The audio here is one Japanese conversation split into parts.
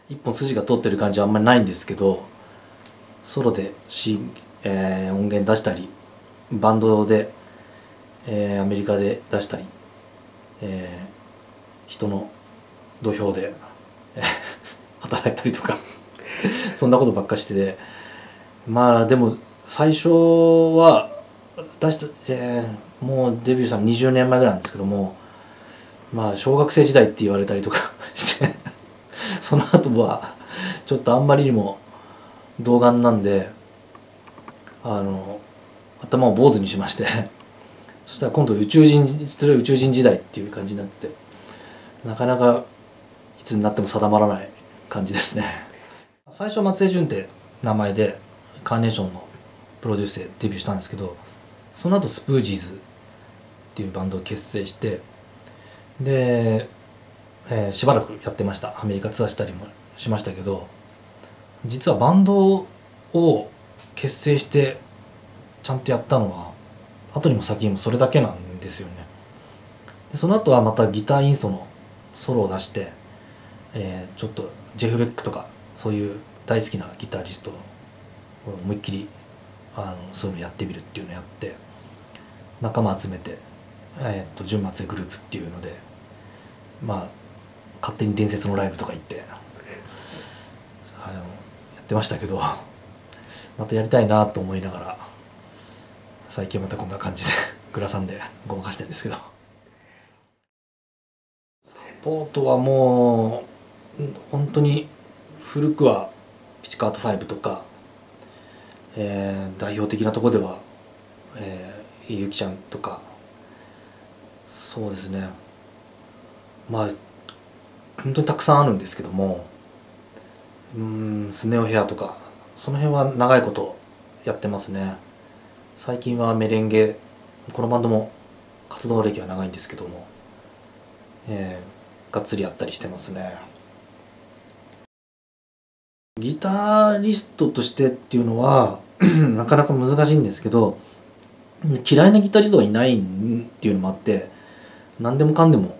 一本筋が通ってる感じはあんまりないんですけど、ソロで音源出したり、バンドで、アメリカで出したり、人の土俵で、働いたりとかそんなことばっかしてて、まあでも最初は出した、もうデビューしたの20年前ぐらいなんですけども、まあ小学生時代って言われたりとかしてその後はちょっとあんまりにも童顔なんで、頭を坊主にしましてそしたら今度宇宙人時代っていう感じになってて、なかなかいつになっても定まらない感じですね。最初松江潤って名前でカーネーションのプロデュースでデビューしたんですけど、その後スプージーズっていうバンドを結成して、で、しばらくやってました。アメリカツアーしたりもしましたけど、実はバンドを結成してちゃんとやったのは後にも先にもそれだけなんですよね。でその後はまたギターインストのソロを出して、ちょっとジェフ・ベックとかそういう大好きなギタリストを思いっきりそういうのやってみるっていうのをやって、仲間集めて純松江グループっていうので、まあ勝手に伝説のライブとか行ってやってましたけど、またやりたいなと思いながら最近またこんな感じでグラサンでごまかしてるんですけど、サポートはもう本当に古くはピチカート5とか、代表的なところでは、ゆきちゃんとか、そうですね、まあ本当にたくさんあるんですけども、スネオヘアとかその辺は長いことやってますね。最近はメレンゲ、このバンドも活動歴は長いんですけども、がっつりやったりしてますね。ギタリストとしてっていうのはなかなか難しいんですけど、嫌いなギタリストはいないっていうのもあって、何でもかんでも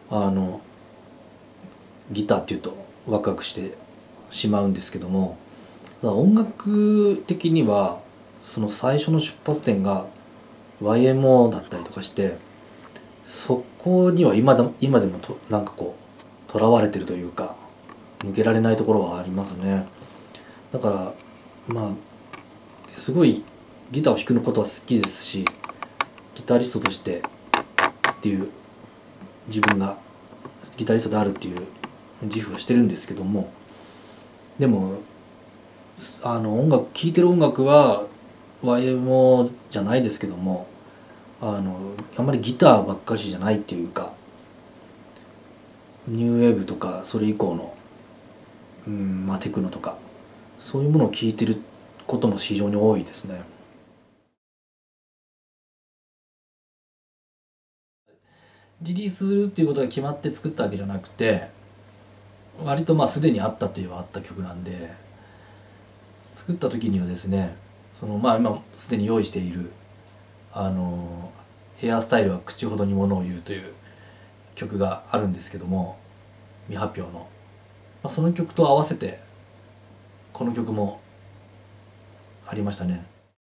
ギターっていうとワクワクしてしまうんですけども、ただ音楽的にはその最初の出発点が YMO だったりとかして、そこには今でもなんかこうとらわれてるというか抜けられないところはありますね。だからまあすごいギターを弾くことは好きですし、ギタリストとしてっていう自分がギタリストであるっていう自負はしてるんですけども、でも聴いてる音楽は YMO じゃないですけども、あんまりギターばっかりじゃないっていうか、ニューウェーブとかそれ以降のテクノとかそういうものを聴いてることも非常に多いですね。リリースするっていうことが決まって作ったわけじゃなくて、割とすでにあったといえばあった曲なんで、作った時にはですね、今すでに用意しているヘアスタイルは口ほどにものを言うという曲があるんですけども、未発表の、その曲と合わせてこの曲もありましたね。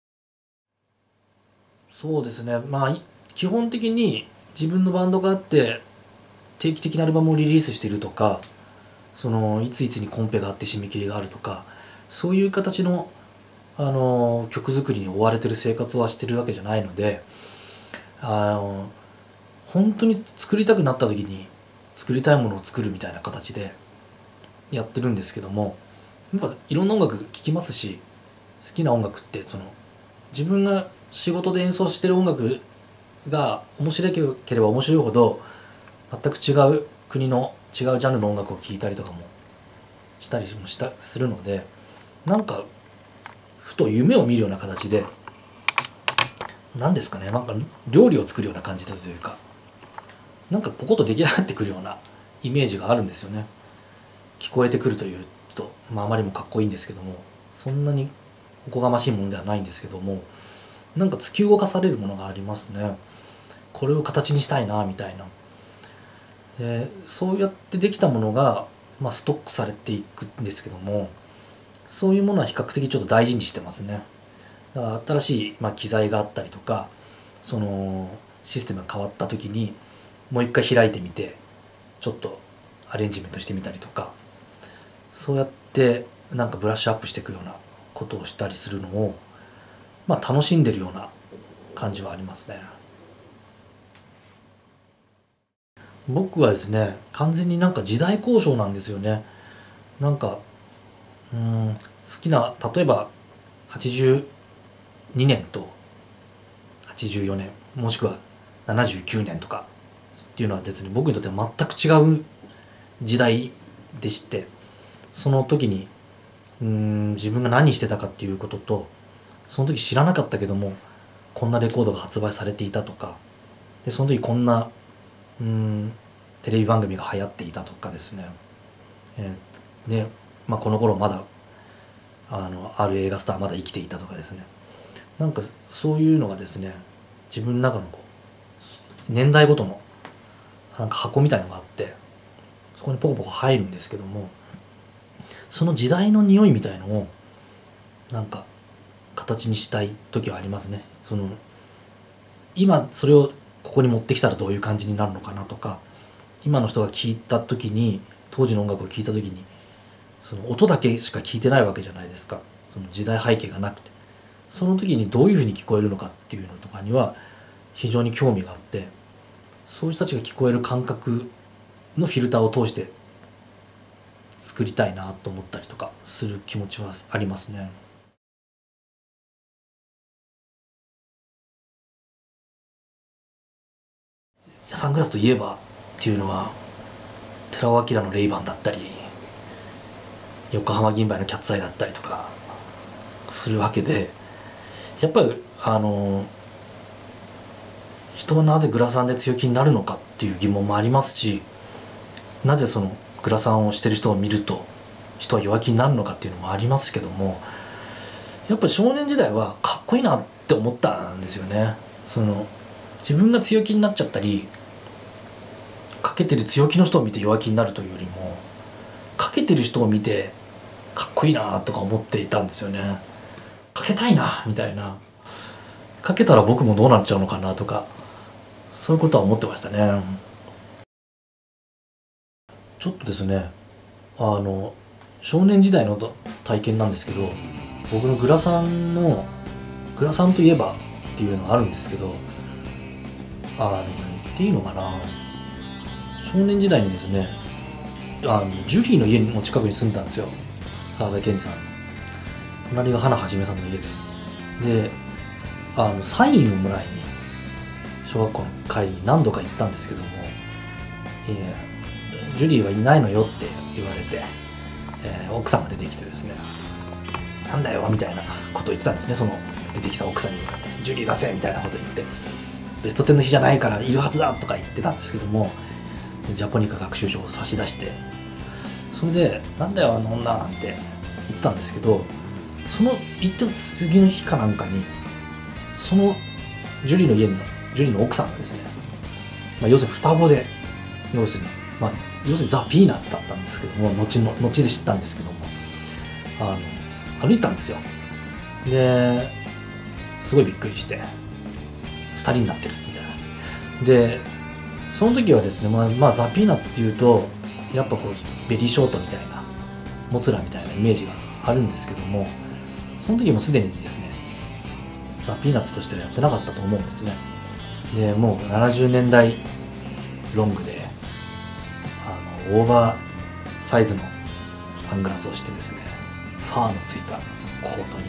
そうですね、基本的に自分のバンドがあって定期的なアルバムをリリースしてるとか、いついつにコンペがあって締め切りがあるとか、そういう形の曲作りに追われてる生活はしてるわけじゃないので、本当に作りたくなった時に作りたいものを作るみたいな形でやってるんですけども、やっぱいろんな音楽聴きますし、好きな音楽って自分が仕事で演奏してる音楽が面白ければ面白いほど全く違う国の違うジャンルの音楽を聴いたりとかもしたりもするので、なんかふと夢を見るような形で、何ですかね、なんか料理を作るような感じだというか、なんかポコッと出来上がってくるようなイメージがあるんですよね。聞こえてくるというと、あまりもかっこいいんですけども、そんなにおこがましいものではないんですけども、なんか突き動かされるものがありますね。これを形にしたいなみたいな。そうやってできたものがストックされていくんですけども、そういうものは比較的ちょっと大事にしてますね。だから新しい、機材があったりとか、そのシステムが変わった時にもう一回開いてみてちょっとアレンジメントしてみたりとか、そうやってなんかブラッシュアップしていくようなことをしたりするのを、楽しんでるような感じはありますね。僕はですね、完全になんか時代交渉なんですよね。なんか好きな、例えば82年と84年もしくは79年とかっていうのはですね、僕にとっては全く違う時代でして、その時に自分が何してたかっていうことと、その時知らなかったけどもこんなレコードが発売されていたとかで、その時こんなテレビ番組が流行っていたとかですね、で、この頃まだある映画スターまだ生きていたとかですね、なんかそういうのがですね、自分の中の年代ごとのなんか箱みたいのがあって、そこにポコポコ入るんですけども、その時代の匂いみたいのをなんか形にしたい時はありますね。今それをここに持ってきたらどういう感じになるのかなとか、今の人が聴いた時に、当時の音楽を聴いた時にその音だけしか聴いてないわけじゃないですか。その時代背景がなくて、その時にどういうふうに聞こえるのかっていうのとかには非常に興味があって、そういう人たちが聞こえる感覚のフィルターを通して作りたいなと思ったりとかする気持ちはありますね。サングラスといえばっていうのは寺尾明のレイバンだったり、横浜銀杯のキャッツアイだったりとかするわけで、やっぱり人はなぜグラサンで強気になるのかっていう疑問もありますし、なぜそのグラサンをしてる人を見ると人は弱気になるのかっていうのもありますけども、やっぱり少年時代はかっこいいなって思ったんですよね。自分が強気になっちゃったり、かけてる強気の人を見て弱気になるというよりも、かけてる人を見てかっこいいなとか思っていたんですよね。かけたいなみたいな、かけたら僕もどうなっちゃうのかなとか、そういうことは思ってましたね。ちょっとですね、少年時代の体験なんですけど、僕のグラサンといえばっていうのがあるんですけど、言っていいのかな、少年時代にですね、ジュリーの家の近くに住んでたんですよ、沢田研二さんの。隣が花はじめさんの家で、サインをもらいに小学校の帰りに何度か行ったんですけども、ジュリーはいないのよって言われて、奥さんが出てきてですね、なんだよみたいなことを言ってたんですね。その出てきた奥さんに向かってジュリー出せみたいなことを言って、ベスト10の日じゃないからいるはずだとか言ってたんですけども、ジャポニカ学習書を差し出して、それでなんだよあの女なんて言ってたんですけど、その言ってた次の日かなんかに、そのジュリーの家のジュリーの奥さんがですね、要するに双子で、要するにザ・ピーナッツだったんですけども、後で知ったんですけども、歩いてたんですよ。ですごいびっくりして、2人になってるみたいな。でその時はですね、ザ・ピーナッツっていうとやっぱベリーショートみたいな、モスラみたいなイメージがあるんですけども、その時もすでにですねザ・ピーナッツとしてはやってなかったと思うんですね。でもう70年代ロングでオーバーサイズのサングラスをしてですね、ファーのついたコートに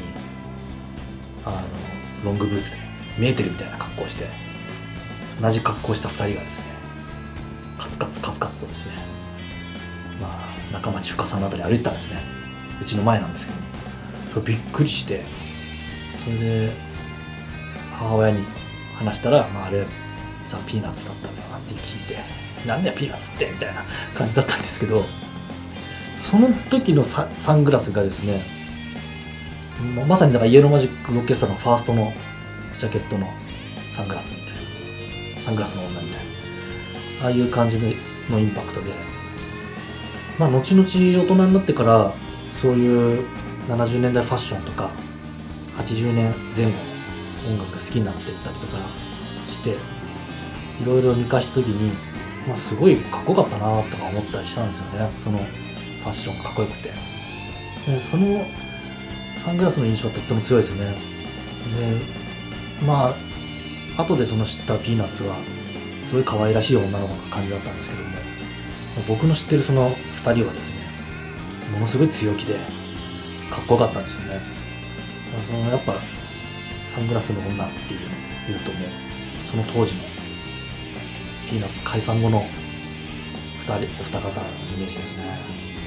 ロングブーツでメーテルみたいな格好をして、同じ格好をした2人がですね、カツカツとですね、中町深沢のあたり歩いてたんですね。うちの前なんですけど、それびっくりして、それで母親に話したら、あれザ・ピーナッツだったんだよなって聞いて、なんだよピーナッツってみたいな感じだったんですけど、その時のサングラスがですね、まさにだからイエローマジックオーケストラのファーストのジャケットのサングラスみたいな、サングラスの女みたいな、ああいう感じのインパクトで、 まあ後々大人になってからそういう70年代ファッションとか80年前後の音楽が好きになっていったりとかしていろいろ見返した時に、まあ、すごいかっこよかったなとか思ったりしたんですよね。そのファッションがかっこよくて、でそのサングラスの印象はとっても強いですよね。でまあ後でその知ったピーナッツはすごい可愛らしい女の子の感じだったんですけども、僕の知ってるその2人はですねものすごい強気でかっこよかったんですよね。そのやっぱサングラスの女っていうのを言うともうその当時のピーナッツ解散後のお二方のイメージですね。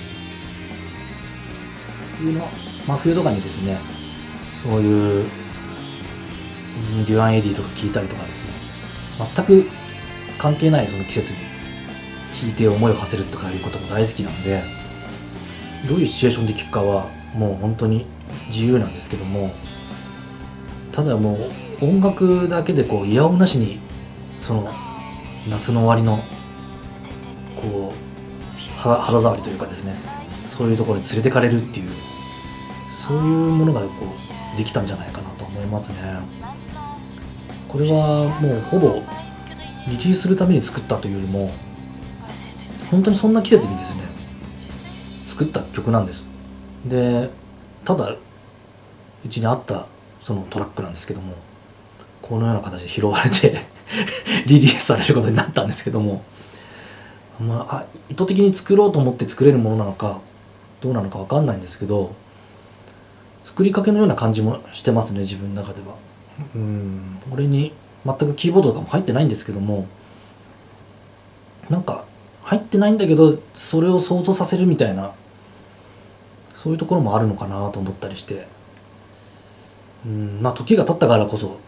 真冬とかにですねそういうデュアン・エディとか聞いたりとかですね、全く関係ないその季節に聴いて思いを馳せるとかいうことも大好きなので、どういうシチュエーションで聴くかはもう本当に自由なんですけども、ただもう音楽だけでこういやおうなしにその夏の終わりのこう肌触りというかですね、そういうところに連れてかれるっていうそういうものがこうできたんじゃないかなと思いますね。これはもうほぼリリースするために作ったというよりも本当にそんな季節にですね作った曲なんです。でただうちにあったそのトラックなんですけども、このような形で拾われてリリースされることになったんですけども、まあ意図的に作ろうと思って作れるものなのかどうなのか分かんないんですけど、作りかけのような感じもしてますね自分の中では。俺に全くキーボードとかも入ってないんですけども、なんか入ってないんだけどそれを想像させるみたいなそういうところもあるのかなと思ったりして、まあ時が経ったからこそ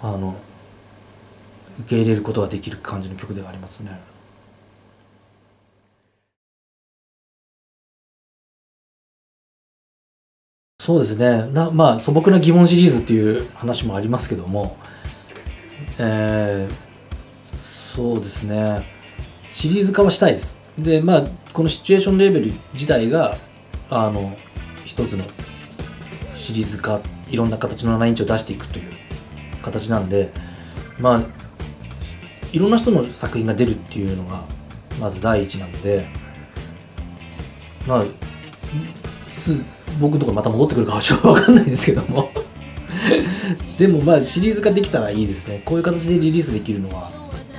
受け入れることができる感じの曲ではありますね。そうですね。まあ素朴な疑問シリーズっていう話もありますけども、そうですね。シリーズ化はしたいです。でまあこのシチュエーションレベル自体が一つのシリーズ化、いろんな形の7インチを出していくという形なんで、まあいろんな人の作品が出るっていうのがまず第一なので、まあいつ僕のところまた戻ってくるかはちょっと分かんないですけどもでもまあシリーズ化できたらいいですね。こういう形でリリースできるのは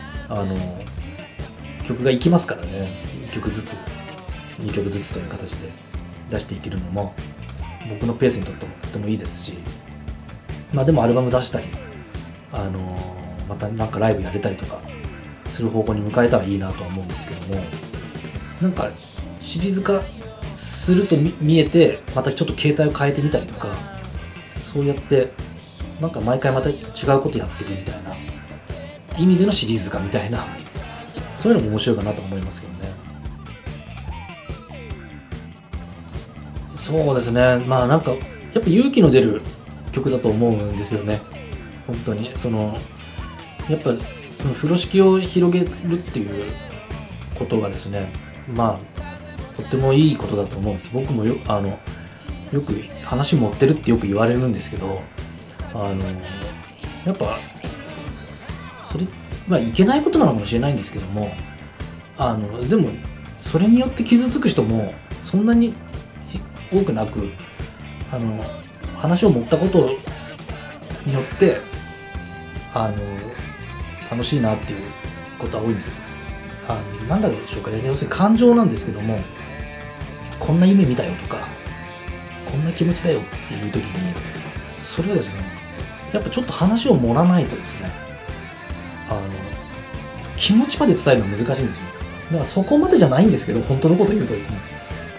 曲がいきますからね。1曲ずつ2曲ずつという形で出していけるのも僕のペースにとってもとてもいいですし、まあでもアルバム出したりまたなんかライブやれたりとかする方向に向かえたらいいなとは思うんですけども、なんかシリーズ化すると見えてまたちょっと形態を変えてみたりとか、そうやってなんか毎回また違うことやっていくみたいな意味でのシリーズ化みたいな、そういうのも面白いかなと思いますけどね。そうですね。まあなんかやっぱ勇気の出る曲だと思うんですよね。本当にやっぱその風呂敷を広げるっていうことがですね、まあとってもいいことだと思うんです。僕もよく話持ってるってよく言われるんですけど、やっぱそれまあいけないことなのかもしれないんですけども、でもそれによって傷つく人もそんなに多くなく、話を持ったことによって楽しいなっていうことは多いんです。なんだろうでしょうかね。要するに感情なんですけども、こんな夢見たよとかこんな気持ちだよっていう時にそれはですねやっぱちょっと話を盛らないとですね気持ちまで伝えるのは難しいんですよ。だからそこまでじゃないんですけど、本当のこと言うとですね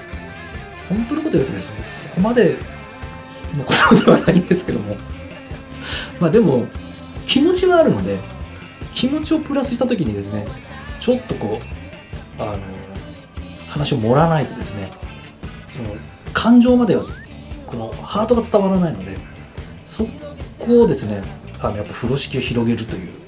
そこまでのことではないんですけどもまあでも気持ちはあるので、気持ちをプラスした時にですねちょっとこう話を盛らないとですねその感情まではこのハートが伝わらないので、そこをですねやっぱ風呂敷を広げるという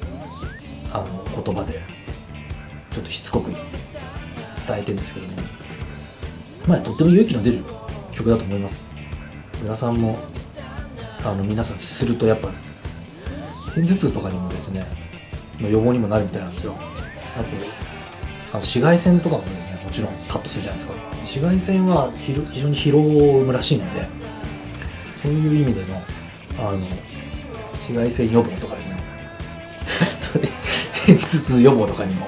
言葉でちょっとしつこく伝えてるんですけども、 まあとっても勇気の出る曲だと思います。グラサンも皆さんするとやっぱ片頭痛とかにもですねの予防にもなるみたいなんですよ。あと紫外線とかもですねもちろんカットするじゃないですか。紫外線は非常に疲労を生むらしいので、そういう意味での紫外線予防とかですね片頭痛予防とかにも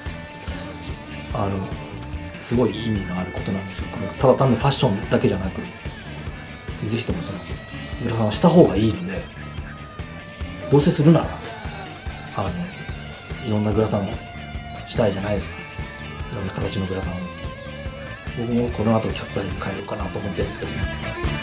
すごい意味のあることなんですよ。ただ単にファッションだけじゃなく、ぜひともグラサンはした方がいいので、どうせするならいろんなグラサンしたいじゃないですか。いろんな形のグラサンを。僕もこの後キャッツアイに変えようかなと思ってるんですけどね。